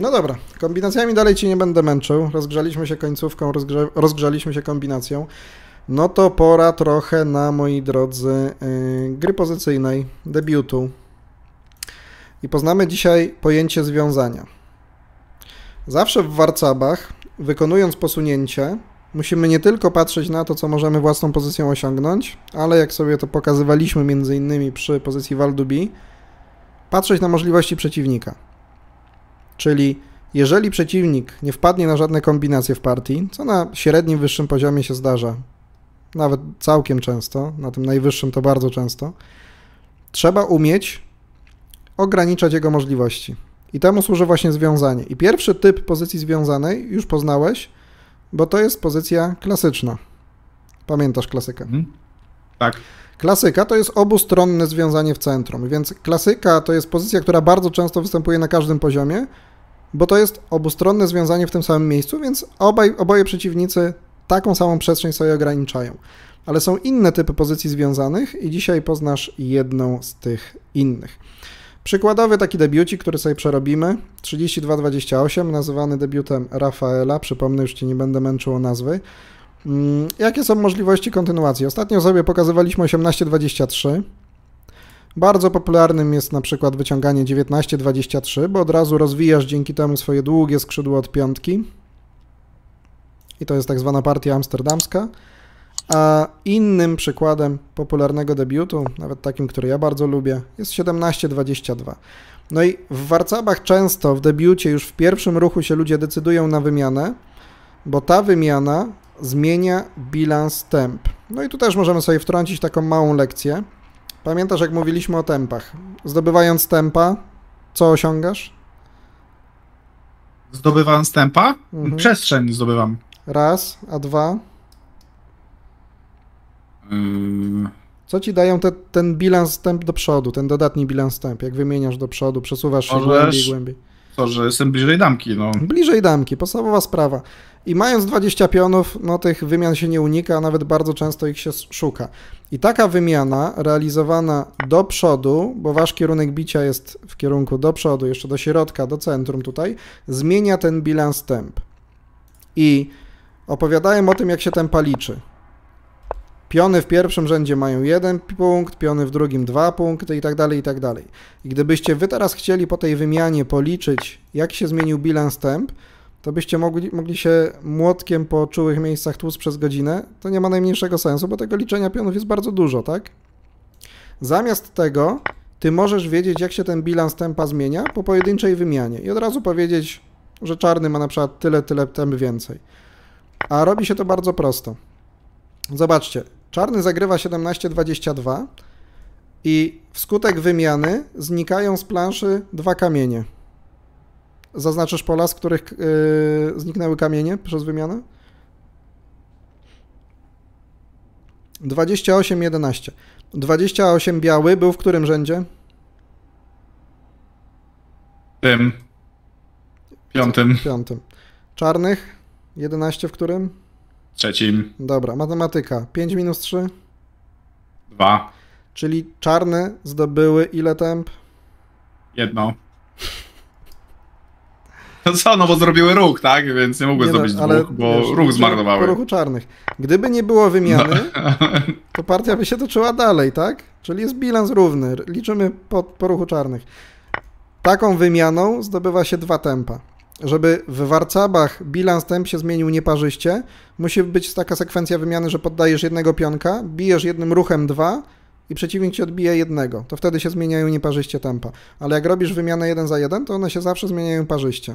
No dobra, kombinacjami dalej Ci nie będę męczył. Rozgrzaliśmy się końcówką, rozgrzaliśmy się kombinacją. No to pora trochę na, moi drodzy, gry pozycyjnej, debiutu. I poznamy dzisiaj pojęcie związania. Zawsze w warcabach, wykonując posunięcie, musimy nie tylko patrzeć na to, co możemy własną pozycją osiągnąć, ale jak sobie to pokazywaliśmy między innymi przy pozycji Val du Bi, patrzeć na możliwości przeciwnika. Czyli jeżeli przeciwnik nie wpadnie na żadne kombinacje w partii, co na średnim, wyższym poziomie się zdarza, nawet całkiem często, na tym najwyższym to bardzo często, trzeba umieć ograniczać jego możliwości. I temu służy właśnie związanie. I pierwszy typ pozycji związanej już poznałeś, bo to jest pozycja klasyczna. Pamiętasz klasykę? Tak. Klasyka to jest obustronne związanie w centrum, więc klasyka to jest pozycja, która bardzo często występuje na każdym poziomie, bo to jest obustronne związanie w tym samym miejscu, więc oboje przeciwnicy taką samą przestrzeń sobie ograniczają. Ale są inne typy pozycji związanych i dzisiaj poznasz jedną z tych innych. Przykładowy taki debiucik, który sobie przerobimy, 32-28, nazywany debiutem Rafaela, przypomnę, już Ci nie będę męczył o nazwy. Jakie są możliwości kontynuacji? Ostatnio sobie pokazywaliśmy 18-23. Bardzo popularnym jest na przykład wyciąganie 19-23, bo od razu rozwijasz dzięki temu swoje długie skrzydło od piątki. I to jest tak zwana partia amsterdamska. A innym przykładem popularnego debiutu, nawet takim, który ja bardzo lubię, jest 17-22. No i w warcabach często w debiucie już w pierwszym ruchu się ludzie decydują na wymianę, bo ta wymiana zmienia bilans temp. No i tu też możemy sobie wtrącić taką małą lekcję. Pamiętasz, jak mówiliśmy o tempach? Zdobywając tempa, co osiągasz? Zdobywając tempa? Przestrzeń zdobywam. Raz, a dwa? Co ci dają ten bilans temp do przodu, ten dodatni bilans temp? Jak wymieniasz do przodu, przesuwasz się głębiej, głębiej. To, że jestem bliżej damki, no. Bliżej damki, podstawowa sprawa. I mając 20 pionów, no tych wymian się nie unika, a nawet bardzo często ich się szuka. I taka wymiana realizowana do przodu, bo wasz kierunek bicia jest w kierunku do przodu, jeszcze do środka, do centrum tutaj, zmienia ten bilans temp. I opowiadałem o tym, jak się tempa liczy. Piony w pierwszym rzędzie mają 1 punkt, piony w drugim 2 punkty i tak dalej, i tak dalej. I gdybyście wy teraz chcieli po tej wymianie policzyć, jak się zmienił bilans temp, to byście mogli się młotkiem po czułych miejscach tłuc przez godzinę. To nie ma najmniejszego sensu, bo tego liczenia pionów jest bardzo dużo, tak? Zamiast tego, ty możesz wiedzieć, jak się ten bilans tempa zmienia po pojedynczej wymianie i od razu powiedzieć, że czarny ma na przykład tyle temp więcej. A robi się to bardzo prosto. Zobaczcie, czarny zagrywa 17-22 i wskutek wymiany znikają z planszy 2 kamienie. Zaznaczysz pola, z których zniknęły kamienie przez wymianę? 28-11. 28 biały był w którym rzędzie? Tym. Piątym. Piątym. Czarnych? 11 w którym? Trzecim. Dobra, matematyka. 5 minus 3? 2. Czyli czarne zdobyły ile temp? 1. No co, no bo zrobiły ruch, tak? Więc nie mogły zdobyć 2, bo wiesz, ruch zmarnowały. Po ruchu czarnych. Gdyby nie było wymiany, to partia by się toczyła dalej, tak? Czyli jest bilans równy. Liczymy po ruchu czarnych. Taką wymianą zdobywa się 2 tempa. Żeby w warcabach bilans temp się zmienił nieparzyście, musi być taka sekwencja wymiany, że poddajesz jednego pionka, bijesz jednym ruchem 2 i przeciwnik ci odbije jednego. To wtedy się zmieniają nieparzyście tempa. Ale jak robisz wymianę 1 za 1, to one się zawsze zmieniają parzyście.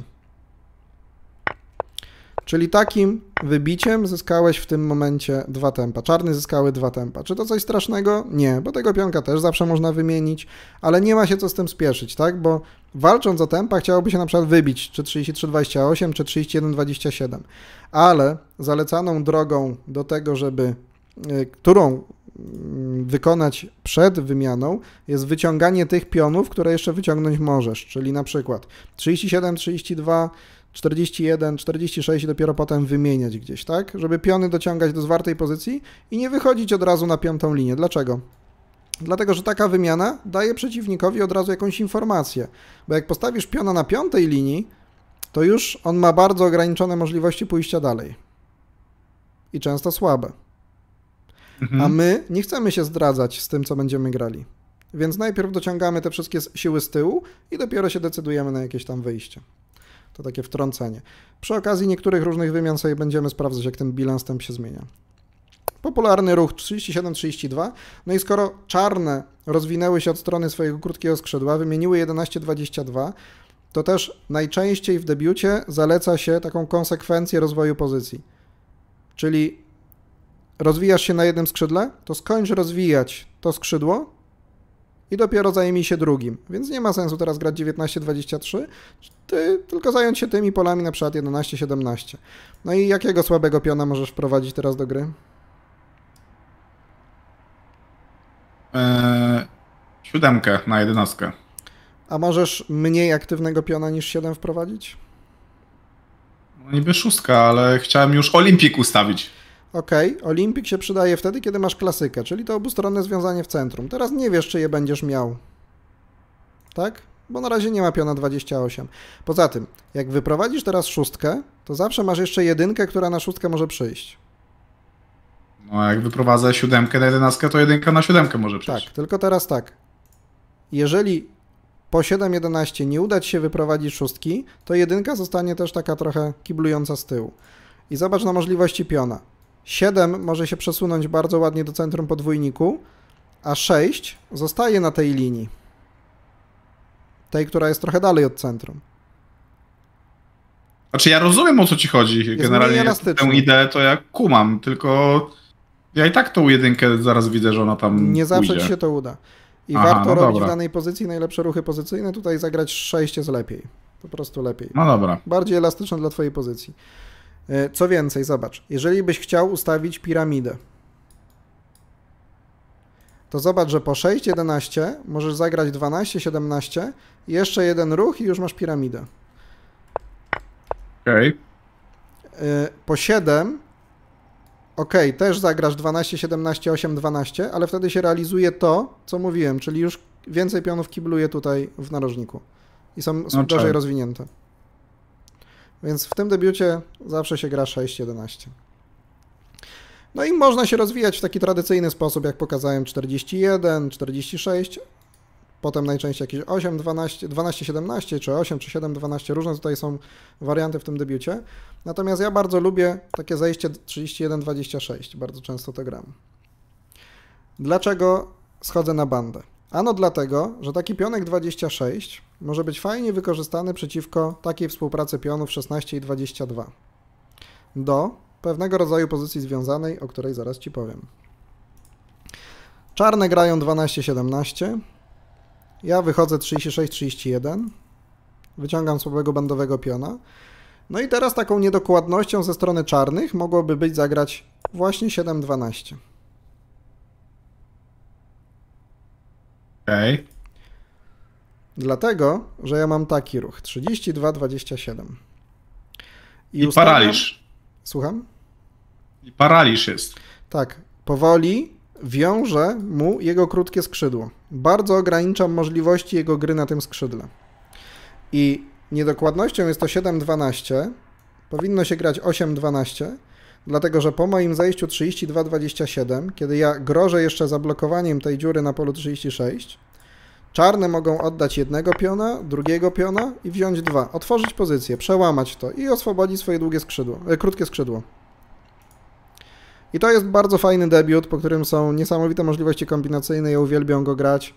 Czyli takim wybiciem zyskałeś w tym momencie 2 tempa. Czarny zyskały 2 tempa. Czy to coś strasznego? Nie, bo tego pionka też zawsze można wymienić, ale nie ma się co z tym spieszyć, tak? Bo walcząc o tempa chciałoby się na przykład wybić czy 33-28, czy 31-27. Ale zalecaną drogą do tego, którą wykonać przed wymianą, jest wyciąganie tych pionów, które jeszcze wyciągnąć możesz, czyli na przykład 37, 32, 41, 46 i dopiero potem wymieniać gdzieś, tak? Żeby piony dociągać do zwartej pozycji i nie wychodzić od razu na piątą linię. Dlaczego? Dlatego, że taka wymiana daje przeciwnikowi od razu jakąś informację, bo jak postawisz piona na piątej linii, to już on ma bardzo ograniczone możliwości pójścia dalej. I często słabe. A my nie chcemy się zdradzać z tym, co będziemy grali. Więc najpierw dociągamy te wszystkie siły z tyłu i dopiero się decydujemy na jakieś tam wyjście. To takie wtrącenie. Przy okazji niektórych różnych wymian sobie będziemy sprawdzać, jak ten bilans tam się zmienia. Popularny ruch 37-32. No i skoro czarne rozwinęły się od strony swojego krótkiego skrzydła, wymieniły 11-22, to też najczęściej w debiucie zaleca się taką konsekwencję rozwoju pozycji. Czyli rozwijasz się na jednym skrzydle, to skończ rozwijać to skrzydło i dopiero zajmij się drugim. Więc nie ma sensu teraz grać 19-23, ty tylko zająć się tymi polami na przykład 11-17. No i jakiego słabego piona możesz wprowadzić teraz do gry? 7 na 11. A możesz mniej aktywnego piona niż 7 wprowadzić? No niby 6, ale chciałem już Olimpik ustawić. Okej, Olimpik się przydaje wtedy, kiedy masz klasykę, czyli to obustronne związanie w centrum. Teraz nie wiesz, czy je będziesz miał. Tak? Bo na razie nie ma piona 28. Poza tym, jak wyprowadzisz teraz 6, to zawsze masz jeszcze 1, która na 6 może przyjść. No jak wyprowadzę 7 na 11, to 1 na 7 może przyjść. Tak, tylko teraz tak. Jeżeli po 7-11 nie uda ci się wyprowadzić 6, to 1 zostanie też taka trochę kiblująca z tyłu. I zobacz na możliwości piona. 7 może się przesunąć bardzo ładnie do centrum podwójniku, a 6 zostaje na tej linii. Tej, która jest trochę dalej od centrum. Znaczy ja rozumiem, o co ci chodzi. Generalnie tę ideę to ja kumam, tylko ja i tak tą 1 zaraz widzę, że ona tam nie zawsze pójdzie. ci się to uda. I warto robić w danej pozycji najlepsze ruchy pozycyjne. Tutaj zagrać 6 jest lepiej. Po prostu lepiej. No dobra. Bardziej elastyczne dla twojej pozycji. Co więcej, zobacz. Jeżeli byś chciał ustawić piramidę, to zobacz, że po 6-11 możesz zagrać 12-17, jeszcze jeden ruch i już masz piramidę. Okej. Po 7 też zagrasz 12-17, 8-12, ale wtedy się realizuje to, co mówiłem, czyli już więcej pionów kibluje tutaj w narożniku i są gorzej rozwinięte. Więc w tym debiucie zawsze się gra 6-11. No i można się rozwijać w taki tradycyjny sposób, jak pokazałem, 41, 46, potem najczęściej jakieś 8, 12, 12, 17, czy 8, czy 7, 12, różne tutaj są warianty w tym debiucie. Natomiast ja bardzo lubię takie zejście 31, 26, bardzo często to gram. Dlaczego schodzę na bandę? Ano dlatego, że taki pionek 26 może być fajnie wykorzystany przeciwko takiej współpracy pionów 16 i 22 do pewnego rodzaju pozycji związanej, o której zaraz ci powiem. Czarne grają 12-17, ja wychodzę 36-31, wyciągam słabego bandowego piona, no i teraz taką niedokładnością ze strony czarnych mogłoby być zagrać właśnie 7-12. Okej. Dlatego, że ja mam taki ruch 32-27. I paraliż. Słucham? I paraliż jest. Tak, powoli wiążę mu jego krótkie skrzydło. Bardzo ograniczam możliwości jego gry na tym skrzydle. I niedokładnością jest to 7-12. Powinno się grać 8-12, dlatego że po moim zejściu 32-27, kiedy ja grożę jeszcze zablokowaniem tej dziury na polu 36, czarne mogą oddać jednego piona, drugiego piona i wziąć 2. Otworzyć pozycję, przełamać to i oswobodzić swoje krótkie skrzydło. I to jest bardzo fajny debiut, po którym są niesamowite możliwości kombinacyjne. Ja uwielbiam go grać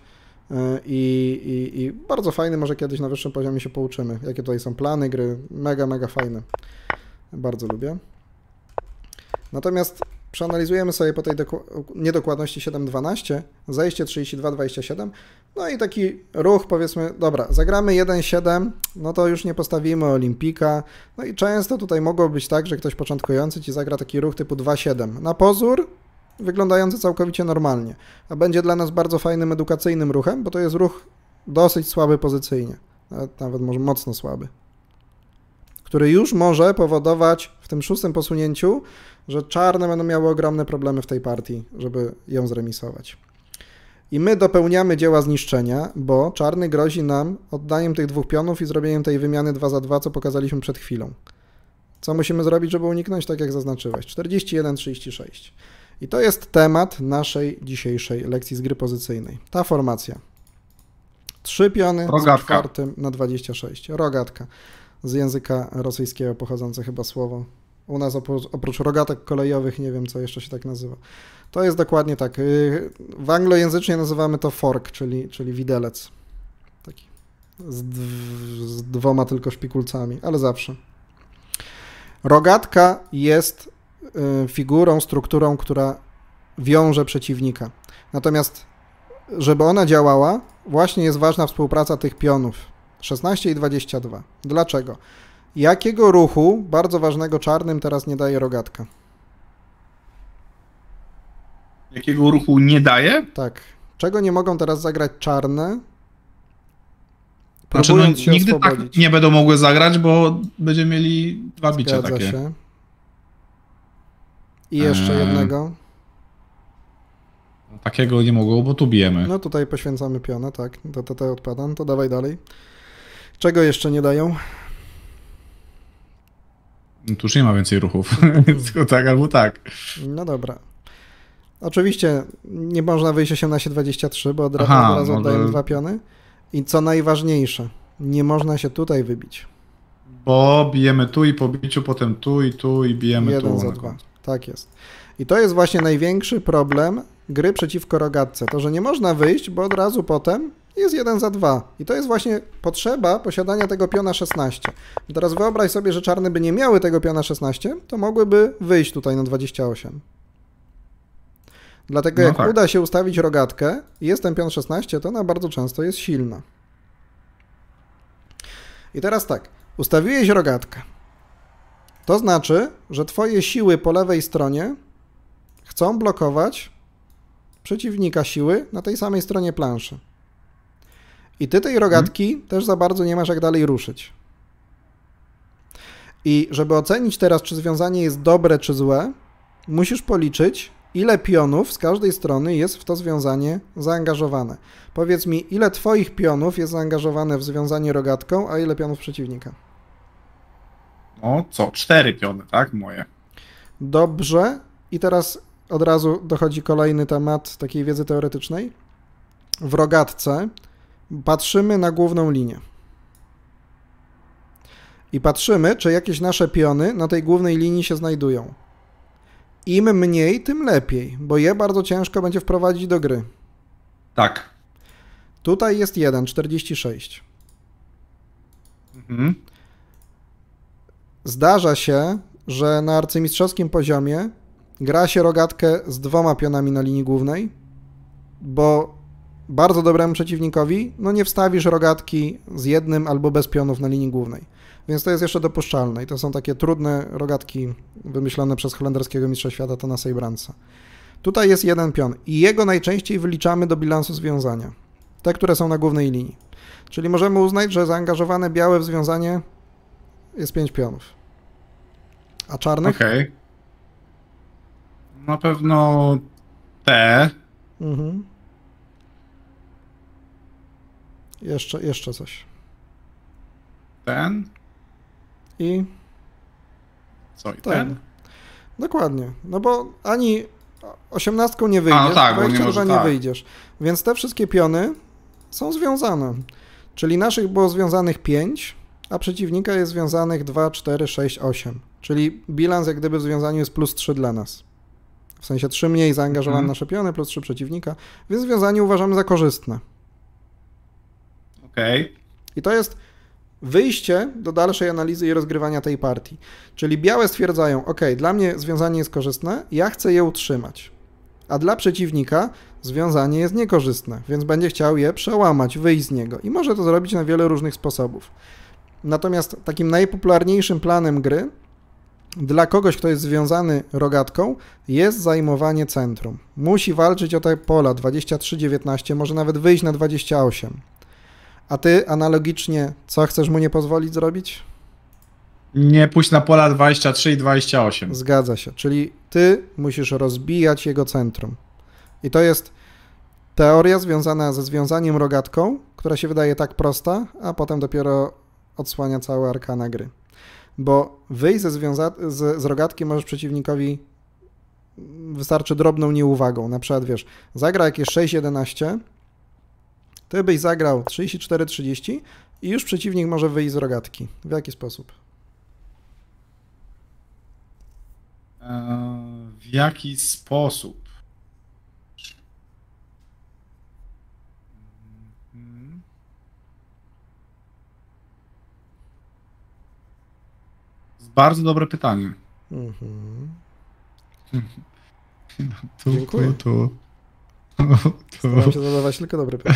i bardzo fajny. Może kiedyś na wyższym poziomie się pouczymy. Jakie tutaj są plany gry. Mega, mega fajne. Bardzo lubię. Natomiast przeanalizujemy sobie po tej niedokładności 7-12, zejście 32-27, no i taki ruch, powiedzmy, dobra, zagramy 1-7, no to już nie postawimy Olimpika, no i często tutaj mogło być tak, że ktoś początkujący ci zagra taki ruch typu 2-7, na pozór wyglądający całkowicie normalnie, a będzie dla nas bardzo fajnym edukacyjnym ruchem, bo to jest ruch dosyć słaby pozycyjnie, nawet może mocno słaby, który już może powodować w tym 6. posunięciu, że czarne będą miały ogromne problemy w tej partii, żeby ją zremisować. I my dopełniamy dzieła zniszczenia, bo czarny grozi nam oddaniem tych 2 pionów i zrobieniem tej wymiany 2 za 2, co pokazaliśmy przed chwilą. Co musimy zrobić, żeby uniknąć, tak jak zaznaczyłeś? 41-36. I to jest temat naszej dzisiejszej lekcji z gry pozycyjnej. Ta formacja. 3 piony z 4 na 26. Rogatka. Z języka rosyjskiego pochodzące chyba słowo. U nas oprócz rogatek kolejowych nie wiem, co jeszcze się tak nazywa. To jest dokładnie tak. W anglojęzycznie nazywamy to fork, czyli widelec. Taki z 2 tylko szpikulcami, ale zawsze. Rogatka jest figurą, strukturą, która wiąże przeciwnika. Natomiast, żeby ona działała, właśnie jest ważna współpraca tych pionów 16 i 22. Dlaczego? Jakiego ruchu, bardzo ważnego, czarnym teraz nie daje rogatka? Jakiego ruchu nie daje? Tak. Czego nie mogą teraz zagrać czarne? Znaczy, no, nigdy tak nie będą mogły zagrać, bo będziemy mieli 2 bicia Zgadza takie. się. I jeszcze jednego. Takiego nie mogło, bo tu bijemy. No tutaj poświęcamy pionę, tak. To odpada. No to dawaj dalej. Czego jeszcze nie dają? No tu już nie ma więcej ruchów. Tylko tak albo tak. No dobra. Oczywiście nie można wyjść 18-23, bo od razu oddają 2 piony. I co najważniejsze, nie można się tutaj wybić. Bo bijemy tu i po biciu, potem tu i bijemy 1 tu. za 2. Tak jest. I to jest właśnie największy problem gry przeciwko rogatce. To, że nie można wyjść, bo od razu potem jest 1 za 2. I to jest właśnie potrzeba posiadania tego piona 16. I teraz wyobraź sobie, że czarne by nie miały tego piona 16, to mogłyby wyjść tutaj na 28. Dlatego jak uda się ustawić rogatkę i jest ten pion 16, to ona bardzo często jest silna. I teraz tak, ustawiłeś rogatkę. To znaczy, że twoje siły po lewej stronie chcą blokować przeciwnika siły na tej samej stronie planszy. I ty tej rogatki też za bardzo nie masz jak dalej ruszyć. I żeby ocenić teraz, czy związanie jest dobre, czy złe, musisz policzyć, ile pionów z każdej strony jest w to związanie zaangażowane. Powiedz mi, ile twoich pionów jest zaangażowane w związanie rogatką, a ile pionów przeciwnika? No co, 4 piony, tak? Moje. Dobrze. I teraz od razu dochodzi kolejny temat takiej wiedzy teoretycznej. W rogatce patrzymy na główną linię. I patrzymy, czy jakieś nasze piony na tej głównej linii się znajdują. Im mniej, tym lepiej, bo je bardzo ciężko będzie wprowadzić do gry. Tak. Tutaj jest 1, 46. Mhm. Zdarza się, że na arcymistrzowskim poziomie gra się rogatkę z 2 pionami na linii głównej, bo bardzo dobremu przeciwnikowi nie wstawisz rogatki z 1 albo bez pionów na linii głównej. Więc to jest jeszcze dopuszczalne i to są takie trudne rogatki wymyślone przez holenderskiego mistrza świata Thomasa Brandsa. Tutaj jest 1 pion i jego najczęściej wyliczamy do bilansu związania. Te, które są na głównej linii. Czyli możemy uznać, że zaangażowane białe w związanie jest 5 pionów. A czarnych? Okej. Na pewno te. Mhm. Jeszcze coś. Ten. I co, i ten? Dokładnie. No bo ani 18 nie wyjdziesz, no tak, 22 nie wyjdziesz. Więc te wszystkie piony są związane. Czyli naszych było związanych 5, a przeciwnika jest związanych 2, 4, 6, 8. Czyli bilans jak gdyby w związaniu jest +3 dla nas. W sensie 3 mniej zaangażowane nasze piony, +3 przeciwnika, więc związanie uważamy za korzystne. Okej. I to jest wyjście do dalszej analizy i rozgrywania tej partii. Czyli białe stwierdzają, ok, dla mnie związanie jest korzystne, ja chcę je utrzymać. A dla przeciwnika związanie jest niekorzystne, więc będzie chciał je przełamać, wyjść z niego. I może to zrobić na wiele różnych sposobów. Natomiast takim najpopularniejszym planem gry dla kogoś, kto jest związany rogatką, jest zajmowanie centrum. Musi walczyć o te pola 23-19, może nawet wyjść na 28. A ty analogicznie, co chcesz mu nie pozwolić zrobić? Nie pójść na pola 23 i 28. Zgadza się, czyli ty musisz rozbijać jego centrum. I to jest Teoria związana ze związaniem rogatką, która się wydaje tak prosta, a potem dopiero odsłania całe arkana gry. Bo wyjść z rogatki możesz przeciwnikowi, wystarczy drobną nieuwagą. Na przykład, wiesz, zagra jakieś 6-11, ty byś zagrał 34-30 i już przeciwnik może wyjść z rogatki. W jaki sposób? W jaki sposób? Bardzo dobre pytanie. Dziękuję. Staram się zadawać tylko dobre pytanie.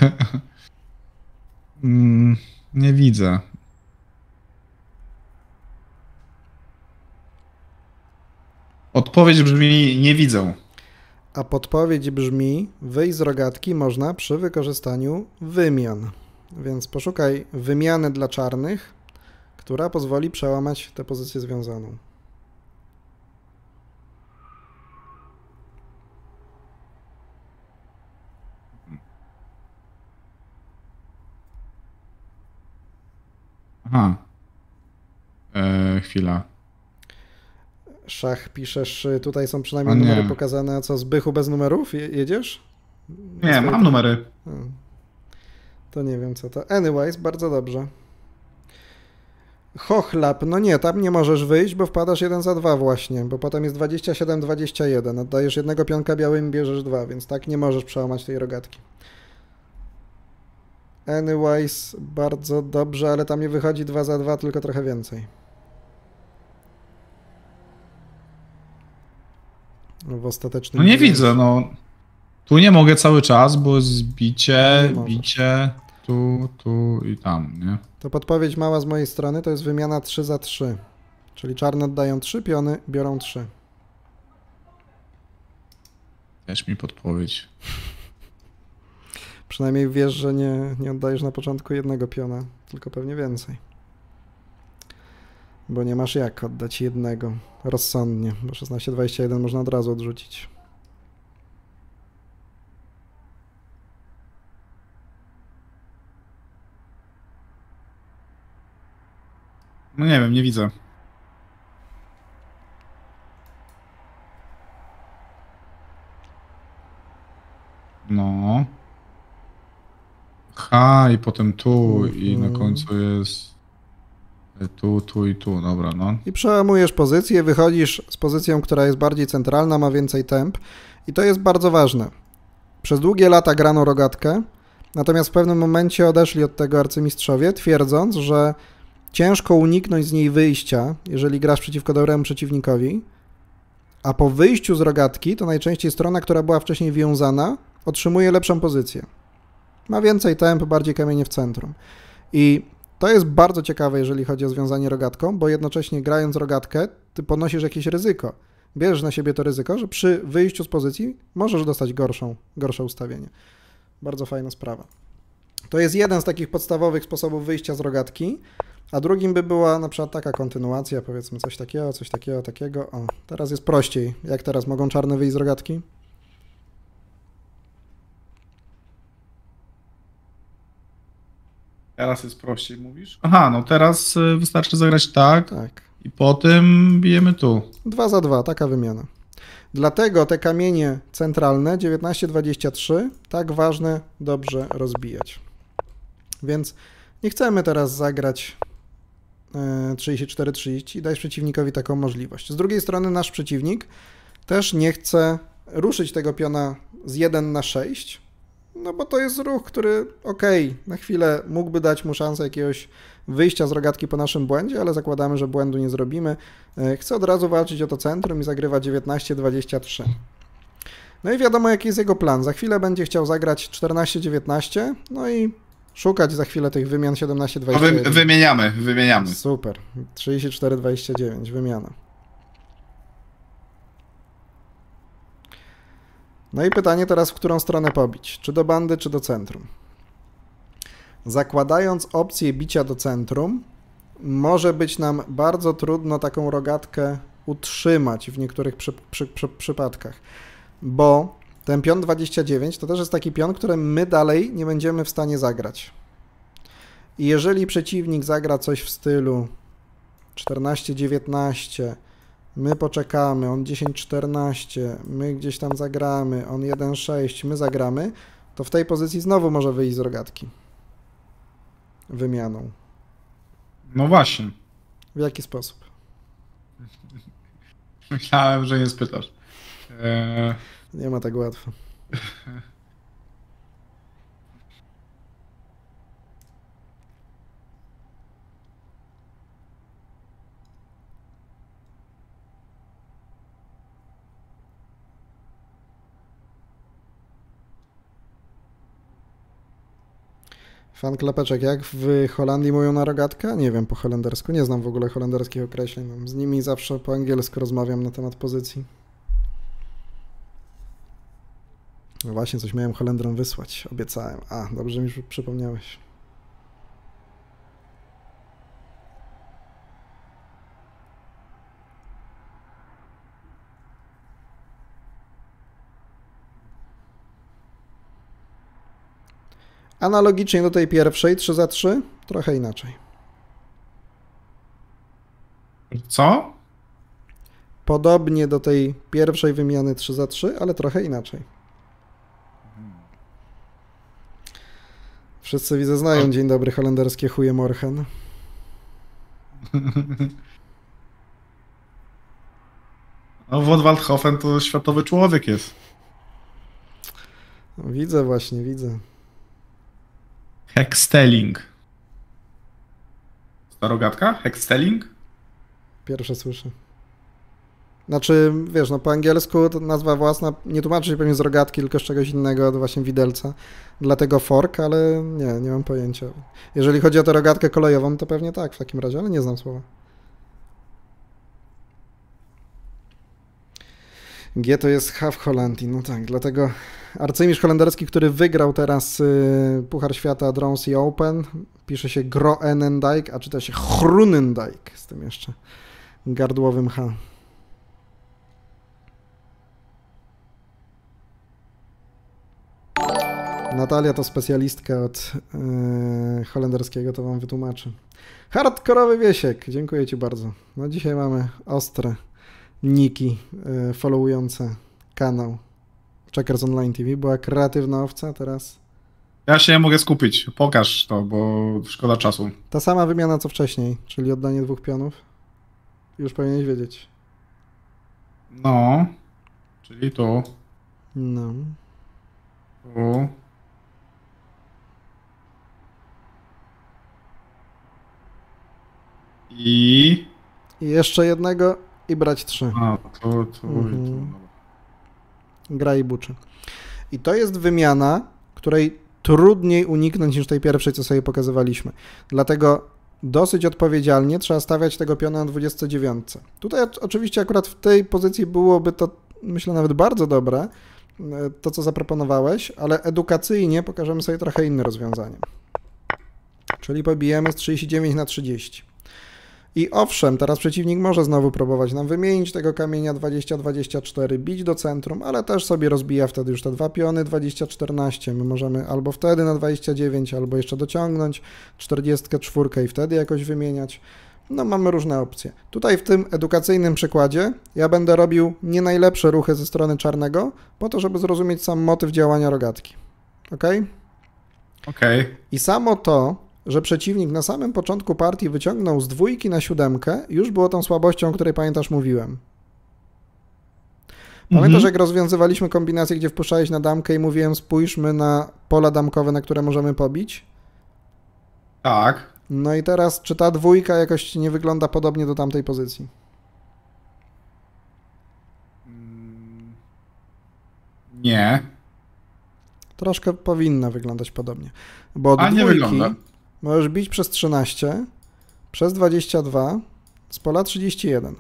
Nie widzę. Odpowiedź brzmi: nie widzę. A podpowiedź brzmi: wyjść z rogatki można przy wykorzystaniu wymian. Więc poszukaj wymiany dla czarnych, która pozwoli przełamać tę pozycję związaną. Aha. Chwila. Szach piszesz, tutaj są przynajmniej numery pokazane, a co, Zbychu bez numerów jedziesz? Nie, mam numery. To nie wiem co to. Anyways, bardzo dobrze. Chochlap, no nie, tam nie możesz wyjść, bo wpadasz 1 za 2 właśnie, bo potem jest 27-21. Oddajesz jednego pionka białym, bierzesz 2, więc tak nie możesz przełamać tej rogatki. Anyways, bardzo dobrze, ale tam nie wychodzi 2 za 2, tylko trochę więcej. W ostatecznym... No nie widzę, no. Tu nie mogę cały czas, bo jest bicie, tu i tam, nie? To podpowiedź mała z mojej strony, to jest wymiana 3 za 3. Czyli czarne oddają 3 piony, biorą 3. Weź mi podpowiedź. Przynajmniej wiesz, że nie oddajesz na początku jednego piona, tylko pewnie więcej. Bo nie masz jak oddać jednego rozsądnie, bo 16-21 można od razu odrzucić. No nie wiem, nie widzę. No. H i potem tu i na końcu jest tu i tu, dobra, no. I przełamujesz pozycję, wychodzisz z pozycją, która jest bardziej centralna, ma więcej temp i to jest bardzo ważne. Przez długie lata grano rogatkę, natomiast w pewnym momencie odeszli od tego arcymistrzowie, twierdząc, że ciężko uniknąć z niej wyjścia, jeżeli grasz przeciwko dobremu przeciwnikowi, a po wyjściu z rogatki to najczęściej strona, która była wcześniej wiązana, otrzymuje lepszą pozycję. Ma więcej temp, bardziej kamienie w centrum. I to jest bardzo ciekawe, jeżeli chodzi o związanie rogatką, bo jednocześnie grając rogatkę, ty ponosisz jakieś ryzyko. Bierzesz na siebie to ryzyko, że przy wyjściu z pozycji możesz dostać gorsze ustawienie. Bardzo fajna sprawa. To jest jeden z takich podstawowych sposobów wyjścia z rogatki, a drugim by była na przykład taka kontynuacja, powiedzmy coś takiego. O, teraz jest prościej. Jak teraz mogą czarne wyjść z rogatki? Teraz jest prościej, mówisz? Aha, no teraz wystarczy zagrać tak. I potem bijemy tu. 2 za 2, taka wymiana. Dlatego te kamienie centralne 19-23 tak ważne dobrze rozbijać. Więc nie chcemy teraz zagrać 34-30 i dać przeciwnikowi taką możliwość. Z drugiej strony nasz przeciwnik też nie chce ruszyć tego piona z 1 na 6, no bo to jest ruch, który na chwilę mógłby dać mu szansę jakiegoś wyjścia z rogatki po naszym błędzie, ale zakładamy, że błędu nie zrobimy. Chce od razu walczyć o to centrum i zagrywa 19-23. No i wiadomo, jaki jest jego plan. Za chwilę będzie chciał zagrać 14-19, no i szukać za chwilę tych wymian 17-21. No wymieniamy. Super. 34-29, wymiana. No i pytanie teraz, w którą stronę pobić? Czy do bandy, czy do centrum? Zakładając opcję bicia do centrum, może być nam bardzo trudno taką rogatkę utrzymać w niektórych przypadkach, bo ten pion 29 to też jest taki pion, którym my dalej nie będziemy w stanie zagrać. I jeżeli przeciwnik zagra coś w stylu 14-19, my poczekamy, on 10-14, my gdzieś tam zagramy, on 1-6, my zagramy, to w tej pozycji znowu może wyjść z rogatki. Wymianą. No właśnie. W jaki sposób? Myślałem, że nie spytasz. Nie ma tak łatwo. Fan klapeczek, jak w Holandii mówią na rogatkę? Nie wiem po holendersku, nie znam w ogóle holenderskich określeń. Z nimi zawsze po angielsku rozmawiam na temat pozycji. No właśnie, coś miałem Holendrom wysłać, obiecałem. A, dobrze mi przypomniałeś. Analogicznie do tej pierwszej 3-3, trochę inaczej. Co? Podobnie do tej pierwszej wymiany 3-3, ale trochę inaczej. Wszyscy widzę znają dzień dobry holenderskie chuje morgen. No Wout to światowy człowiek jest. Widzę właśnie, widzę. Hextelling. Starogatka? Hextelling? Pierwsze słyszę. Znaczy, wiesz, no po angielsku to nazwa własna nie tłumaczy się pewnie z rogatki, tylko z czegoś innego, od właśnie widelca. Dlatego fork, ale nie mam pojęcia. Jeżeli chodzi o tę rogatkę kolejową, to pewnie tak w takim razie, ale nie znam słowa. G to jest H w Holandii, no tak, dlatego arcymistrz holenderski, który wygrał teraz Puchar Świata Droncy Open, pisze się Groenendijk, a czyta się Groenendijk z tym jeszcze gardłowym H. Natalia to specjalistka od holenderskiego, to wam wytłumaczy. Hardkorowy Wiesiek, dziękuję ci bardzo. No dzisiaj mamy ostre niki followujące kanał Checkers Online TV. Była kreatywna owca, teraz... Ja się nie mogę skupić, pokaż to, bo szkoda czasu. Ta sama wymiana co wcześniej, czyli oddanie 2 pionów. Już powinieneś wiedzieć. No, czyli tu. No. Tu. I jeszcze jednego i brać 3. A, tu i tu. Gra i buczy. I to jest wymiana, której trudniej uniknąć niż tej pierwszej, co sobie pokazywaliśmy. Dlatego dosyć odpowiedzialnie trzeba stawiać tego piona na 29. Tutaj oczywiście akurat w tej pozycji byłoby to, myślę, nawet bardzo dobre, to co zaproponowałeś, ale edukacyjnie pokażemy sobie trochę inne rozwiązanie. Czyli pobijemy z 39 na 30. I owszem, teraz przeciwnik może znowu próbować nam wymienić tego kamienia 20-24, bić do centrum, ale też sobie rozbija wtedy już te 2 piony 20-14. My możemy albo wtedy na 29, albo jeszcze dociągnąć 44 i wtedy jakoś wymieniać. No mamy różne opcje. Tutaj w tym edukacyjnym przykładzie ja będę robił nie najlepsze ruchy ze strony czarnego, po to, żeby zrozumieć sam motyw działania rogatki. Ok? Okej. I samo to, że przeciwnik na samym początku partii wyciągnął z 2 na 7, już było tą słabością, o której pamiętasz mówiłem. Pamiętasz, jak rozwiązywaliśmy kombinację, gdzie wpuszczałeś na damkę i mówiłem, spójrzmy na pola damkowe, na które możemy pobić? Tak. No i teraz, czy ta 2 jakoś nie wygląda podobnie do tamtej pozycji? Nie. Troszkę powinna wyglądać podobnie. Bo od 2 nie wygląda. Możesz bić przez 13, przez 22, z pola 31.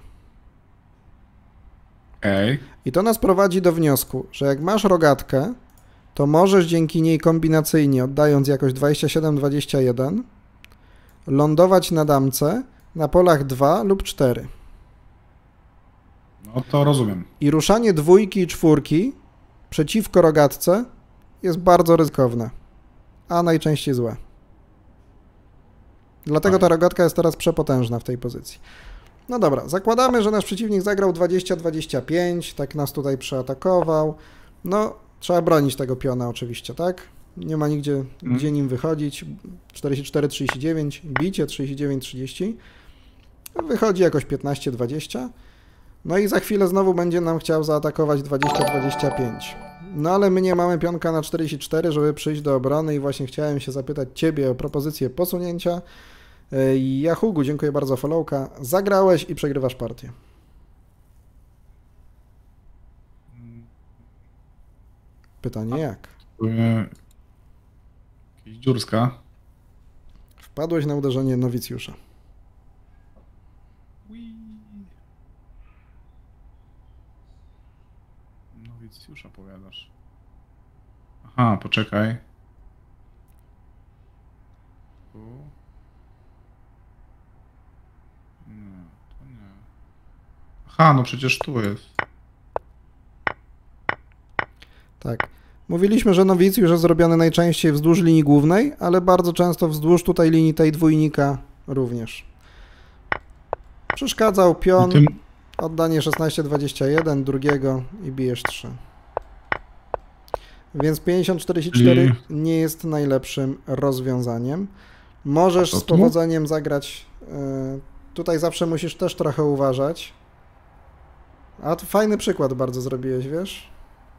Okej. I to nas prowadzi do wniosku, że jak masz rogatkę, to możesz dzięki niej kombinacyjnie, oddając jakoś 27-21, lądować na damce na polach 2 lub 4. No to rozumiem. I ruszanie 2 i 4 przeciwko rogatce jest bardzo ryzykowne, a najczęściej złe. Dlatego ta rogatka jest teraz przepotężna w tej pozycji. No dobra, zakładamy, że nasz przeciwnik zagrał 20-25, tak nas tutaj przeatakował. No, trzeba bronić tego piona oczywiście, tak? Nie ma nigdzie, gdzie nim wychodzić. 44-39, bicie 39-30. Wychodzi jakoś 15-20. No i za chwilę znowu będzie nam chciał zaatakować 20-25. No ale my nie mamy pionka na 44, żeby przyjść do obrony i właśnie chciałem się zapytać Ciebie o propozycję posunięcia. Jahugu, dziękuję bardzo, followka. Zagrałeś i przegrywasz partię. Pytanie jak? Jakaś dziurska. Wpadłeś na uderzenie nowicjusza. Nowicjusza powiadasz. Aha, poczekaj. Tu. Nie, to nie. Aha, no przecież tu jest. Tak. Mówiliśmy, że nowicjusz jest zrobiony najczęściej wzdłuż linii głównej, ale bardzo często wzdłuż tutaj linii tej dwójnika również. Przeszkadzał pion, oddanie 16-21, drugiego i bijesz 3. Więc 50-44 nie jest najlepszym rozwiązaniem. Możesz z powodzeniem zagrać, tutaj zawsze musisz też trochę uważać. A to fajny przykład bardzo zrobiłeś, wiesz?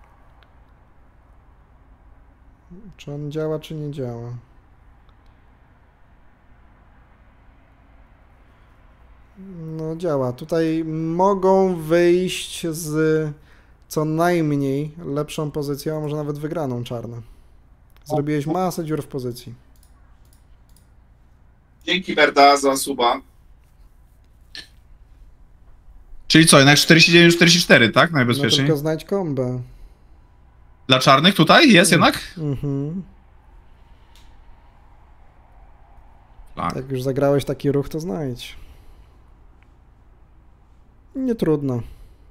Czy on działa, czy nie działa? No działa. Tutaj mogą wyjść z co najmniej lepszą pozycją, a może nawet wygraną czarne. Zrobiłeś masę dziur w pozycji. Dzięki Berda za suba. Czyli co, jednak 49-44, tak? Najbezpieczniej? No tylko znajdź kombę. Dla czarnych tutaj jest jednak? Mhm. Tak. Jak już zagrałeś taki ruch, to znajdź. Nie trudno.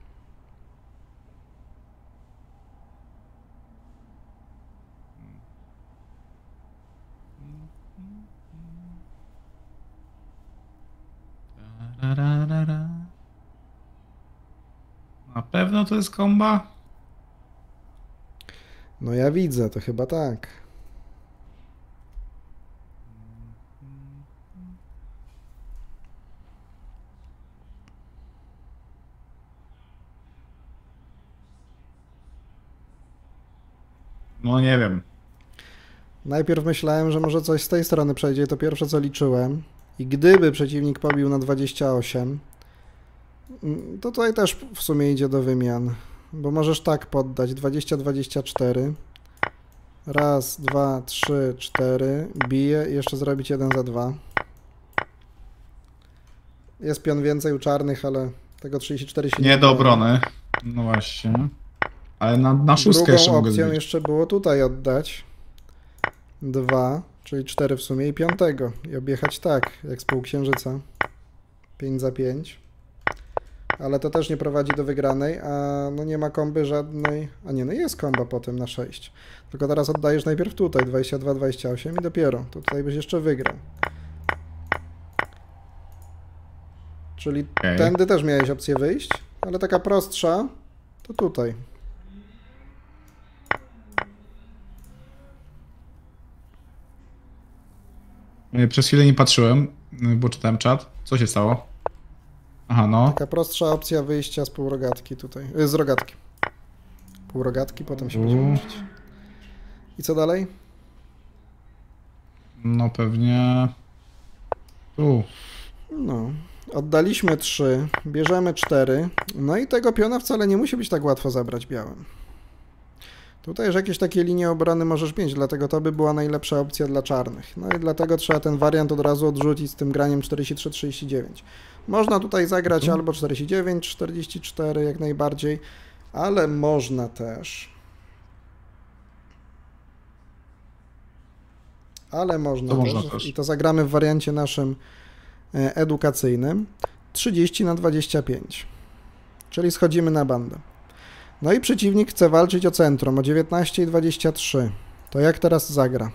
Na pewno to jest komba? No ja widzę, to chyba tak. No nie wiem. Najpierw myślałem, że może coś z tej strony przejdzie, to pierwsze co liczyłem. I gdyby przeciwnik pobił na 28, to tutaj też w sumie idzie do wymian. Bo możesz tak poddać 20-24. Raz, dwa, trzy, 4. Bije i jeszcze zrobić 1 za 2. Jest pion więcej u czarnych, ale tego 34 się nie do obrony. No właśnie. Ale na szóstkę jeszcze mogę opcją zbić. jeszcze było tutaj oddać 2, czyli 4 w sumie i 5. I objechać tak, jak z półksiężyca. 5 za 5. Ale to też nie prowadzi do wygranej, a no nie ma komby żadnej. A nie, no jest komba potem na 6. Tylko teraz oddajesz najpierw tutaj 22, 28 i dopiero. To tutaj byś jeszcze wygrał. Czyli tędy też miałeś opcję wyjść, ale taka prostsza to tutaj. Przez chwilę nie patrzyłem, bo czytałem czat. Co się stało? Aha, no. Taka prostsza opcja wyjścia z półrogatki tutaj. Z rogatki. Półrogatki, potem się będziemy uczyć. I co dalej? No pewnie... Tu. No. Oddaliśmy 3, bierzemy 4. No i tego piona wcale nie musi być tak łatwo zabrać białym. Tutaj już jakieś takie linie obrony możesz mieć, dlatego to by była najlepsza opcja dla czarnych. No i dlatego trzeba ten wariant od razu odrzucić z tym graniem 43-39. Można tutaj zagrać albo 49-44 jak najbardziej, ale można też... i to zagramy w wariancie naszym edukacyjnym, 30 na 25, czyli schodzimy na bandę. No i przeciwnik chce walczyć o centrum, o 19 i 23. To jak teraz zagra?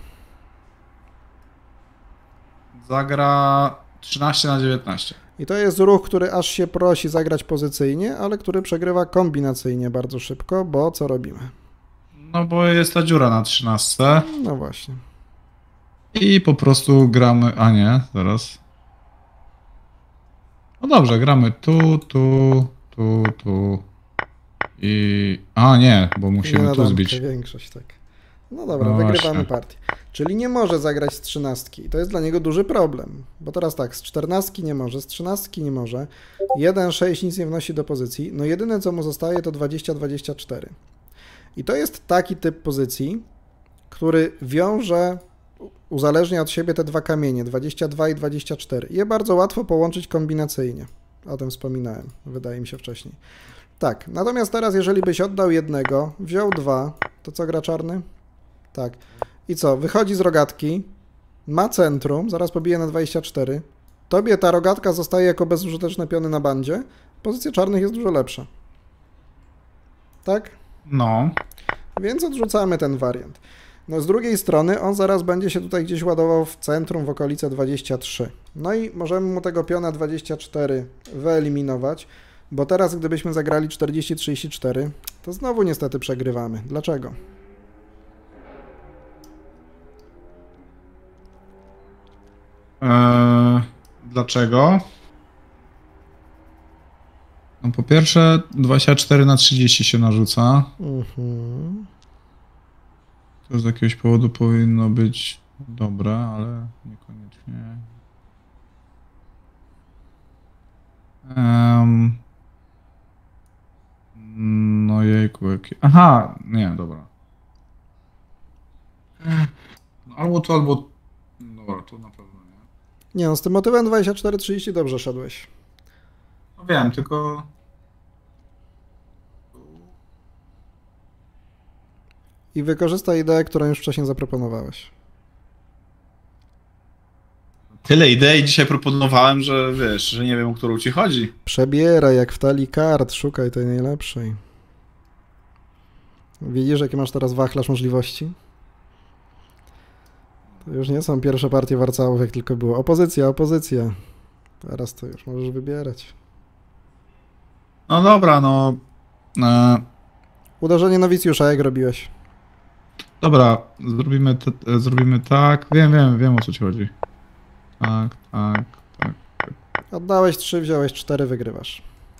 Zagra 13 na 19. I to jest ruch, który aż się prosi zagrać pozycyjnie, ale który przegrywa kombinacyjnie bardzo szybko, bo co robimy? No bo jest ta dziura na 13. No właśnie. I po prostu gramy... A nie, zaraz. No dobrze, gramy tu i... A nie, bo musimy tu zbić. Większość, tak. No dobra, no wygrywamy partię. Czyli nie może zagrać z 13. I to jest dla niego duży problem. Bo teraz tak, z 14 nie może, z 13 nie może. 1-6 nic nie wnosi do pozycji. No jedyne co mu zostaje to 20-24. I to jest taki typ pozycji, który wiąże, uzależnia od siebie te dwa kamienie, 22 i 24. Je bardzo łatwo połączyć kombinacyjnie. O tym wspominałem, wydaje mi się wcześniej. Tak, natomiast teraz jeżeli byś oddał jednego, wziął 2, to co gra czarny? Tak. I co? Wychodzi z rogatki, ma centrum, zaraz pobije na 24. Tobie ta rogatka zostaje jako bezużyteczne piony na bandzie. Pozycja czarnych jest dużo lepsza. Tak? No. Więc odrzucamy ten wariant. No z drugiej strony on zaraz będzie się tutaj gdzieś ładował w centrum w okolice 23. No i możemy mu tego piona 24 wyeliminować, bo teraz gdybyśmy zagrali 40-34, to znowu niestety przegrywamy. Dlaczego? Dlaczego? No po pierwsze 24 na 30 się narzuca. To z jakiegoś powodu powinno być dobre, ale niekoniecznie. No jejku, jakie... Aha, nie, dobra. No, albo to, albo... Dobra, to na pewno nie. Nie no, z tym motywem 24-30 dobrze szedłeś. No wiem, tylko... I wykorzystaj ideę, którą już wcześniej zaproponowałeś. Tyle idei dzisiaj proponowałem, że wiesz, że nie wiem, o którą ci chodzi. Przebieraj jak w talii kart, szukaj tej najlepszej. Widzisz, jaki masz teraz wachlarz możliwości? To już nie są pierwsze partie warcałów, jak tylko było. Opozycja, opozycja. Teraz to już możesz wybierać. No dobra, no... Uderzenie nowicjusza, jak robiłeś? Dobra, zrobimy tak. Wiem o co ci chodzi. Tak. Oddałeś 3, wziąłeś 4, wygrywasz.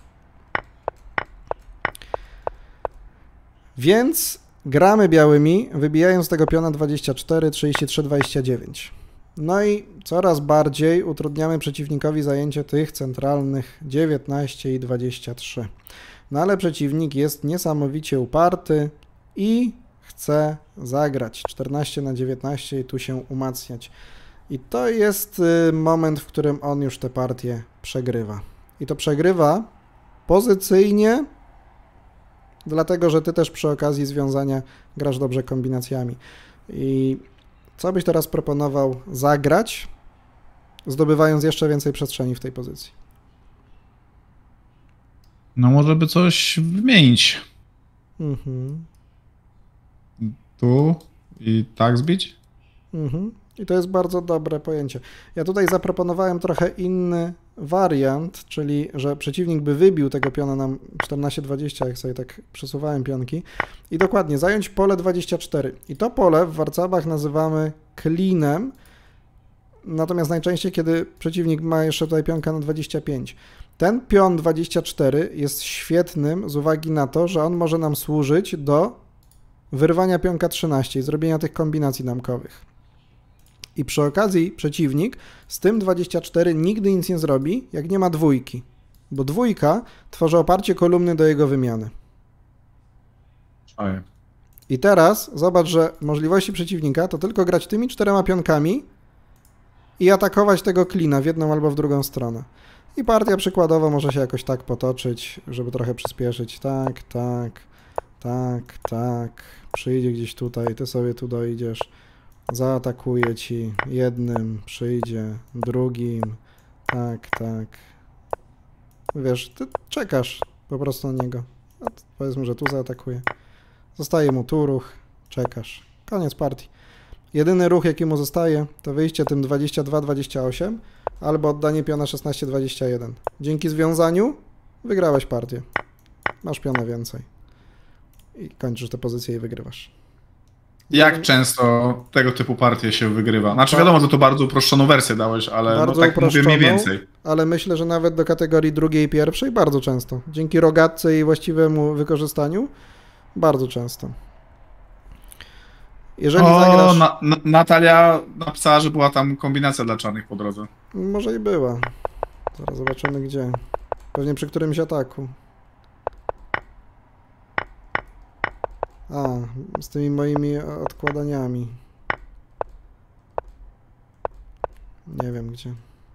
Więc gramy białymi, wybijając tego piona 24, 33, 29. No i coraz bardziej utrudniamy przeciwnikowi zajęcie tych centralnych 19 i 23. No ale przeciwnik jest niesamowicie uparty i chce zagrać 14 na 19 i tu się umacniać. I to jest moment, w którym on już tę partię przegrywa. I to przegrywa pozycyjnie, dlatego że ty też przy okazji związania grasz dobrze kombinacjami. I co byś teraz proponował zagrać, zdobywając jeszcze więcej przestrzeni w tej pozycji? No może by coś wymienić. Tu i tak zbić? I to jest bardzo dobre pojęcie. Ja tutaj zaproponowałem trochę inny wariant, czyli że przeciwnik by wybił tego piona na 14-20, jak sobie tak przesuwałem pionki, i dokładnie zająć pole 24. I to pole w warcabach nazywamy klinem, natomiast najczęściej, kiedy przeciwnik ma jeszcze tutaj pionka na 25. Ten pion 24 jest świetnym z uwagi na to, że on może nam służyć do wyrwania pionka 13 i zrobienia tych kombinacji damkowych. I przy okazji przeciwnik z tym 24 nigdy nic nie zrobi, jak nie ma dwójki, bo dwójka tworzy oparcie kolumny do jego wymiany. I teraz zobacz, że możliwości przeciwnika to tylko grać tymi 4 pionkami i atakować tego klina w jedną albo w drugą stronę. I partia przykładowo może się jakoś tak potoczyć, żeby trochę przyspieszyć. Tak. Przyjdzie gdzieś tutaj, ty sobie tu dojdziesz. Zaatakuje ci jednym, przyjdzie drugim. Tak. Wiesz, ty czekasz po prostu na niego. A powiedzmy, że tu zaatakuje. Zostaje mu tu ruch, czekasz. Koniec partii. Jedyny ruch, jaki mu zostaje, to wyjście tym 22-28 albo oddanie piona 16-21. Dzięki związaniu wygrałeś partię. Masz piona więcej. I kończysz tę pozycję i wygrywasz. Jak często tego typu partie się wygrywa? Znaczy wiadomo, że to bardzo uproszczoną wersję dałeś, ale no tak mówię mniej więcej. Ale myślę, że nawet do kategorii drugiej i pierwszej bardzo często. Dzięki rogatce i właściwemu wykorzystaniu bardzo często. Jeżeli zagrasz... Natalia napisała, że była tam kombinacja dla czarnych po drodze. Może i była. Zaraz zobaczymy gdzie. Pewnie przy którymś ataku. A, z tymi moimi odkładaniami. Nie wiem gdzie.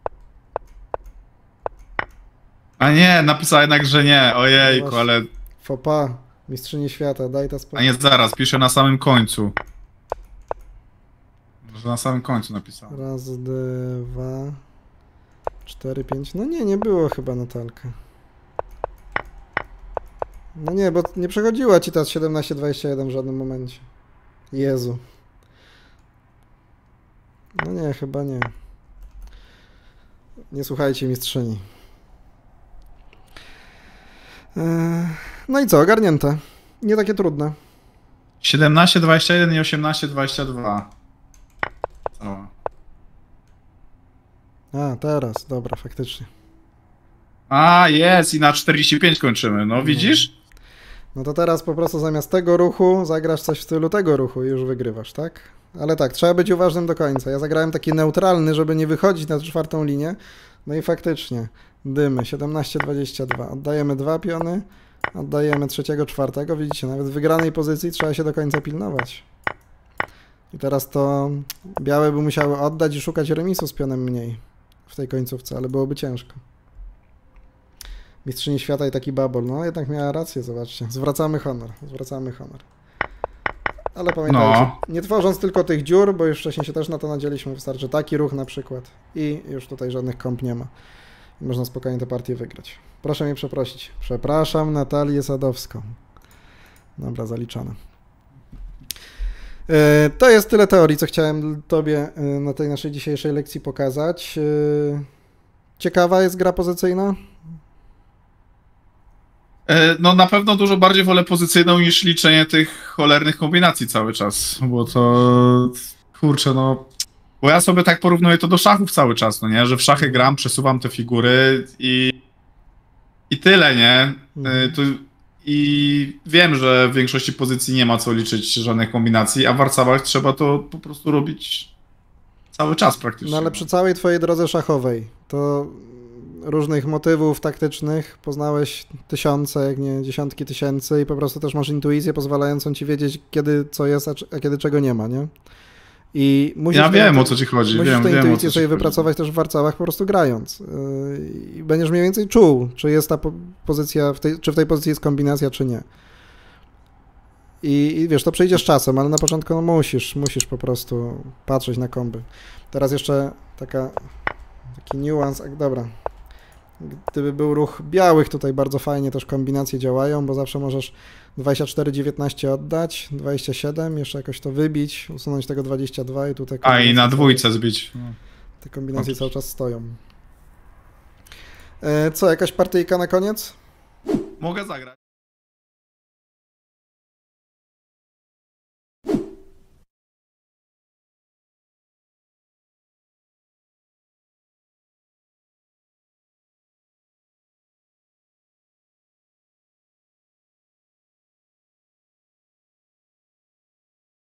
A nie, napisała jednak, że nie. Ojejku, ale... Fopa, mistrzyni świata, daj ta spokój. A nie, zaraz, piszę na samym końcu. Może na samym końcu napisałem. Raz, dwa, 4, 5. No nie było chyba Natalka. No nie, bo nie przechodziła ci ta 17-21 w żadnym momencie. Jezu. No nie, chyba nie. Nie słuchajcie mistrzyni. No i co, ogarnięte. Nie takie trudne. 17-21 i 18-22. A, teraz, dobra, faktycznie. A, jest i na 45 kończymy, no widzisz? No to teraz po prostu zamiast tego ruchu zagrasz coś w stylu tego ruchu i już wygrywasz, tak? Ale tak, trzeba być uważnym do końca. Ja zagrałem taki neutralny, żeby nie wychodzić na czwartą linię. No i faktycznie, dymy, 17-22. Oddajemy 2 piony, oddajemy trzeciego, czwartego. Widzicie, nawet w wygranej pozycji trzeba się do końca pilnować. I teraz to białe by musiały oddać i szukać remisu z pionem mniej w tej końcówce, ale byłoby ciężko. Mistrzyni świata i taki babol. No jednak miała rację, zobaczcie. Zwracamy honor, zwracamy honor. Ale pamiętajcie, nie tworząc tylko tych dziur, bo już wcześniej się też na to nadzieliśmy, wystarczy taki ruch na przykład i już tutaj żadnych komp nie ma. I można spokojnie tę partię wygrać. Proszę mnie przeprosić. Przepraszam Natalię Sadowską. Dobra, zaliczone. To jest tyle teorii, co chciałem Tobie na tej naszej dzisiejszej lekcji pokazać. Ciekawa jest gra pozycyjna? No na pewno dużo bardziej wolę pozycyjną niż liczenie tych cholernych kombinacji cały czas, bo to, kurczę, no, bo ja sobie tak porównuję to do szachów cały czas, no nie, że w szachy gram, przesuwam te figury i tyle, nie, i wiem, że w większości pozycji nie ma co liczyć żadnych kombinacji, a w Warcałach trzeba to po prostu robić cały czas praktycznie. No ale przy całej twojej drodze szachowej, to różnych motywów taktycznych poznałeś tysiące, jak nie dziesiątki tysięcy i po prostu też masz intuicję pozwalającą ci wiedzieć, kiedy co jest, a kiedy czego nie ma, nie? I musisz ja wiem, o co ci chodzi. Musisz tę intuicję sobie wypracować też w Warcałach po prostu grając. I będziesz mniej więcej czuł, czy jest ta pozycja, czy w tej pozycji jest kombinacja, czy nie. I wiesz, to przyjdzie z czasem, ale na początku no musisz po prostu patrzeć na komby. Teraz jeszcze taki niuans, dobra. Gdyby był ruch białych, tutaj bardzo fajnie też kombinacje działają, bo zawsze możesz 24-19 oddać, 27, jeszcze jakoś to wybić, usunąć tego 22 i tutaj... I na dwójce zbić. Te kombinacje cały czas stoją. Co, jakaś partyjka na koniec? Mogę zagrać.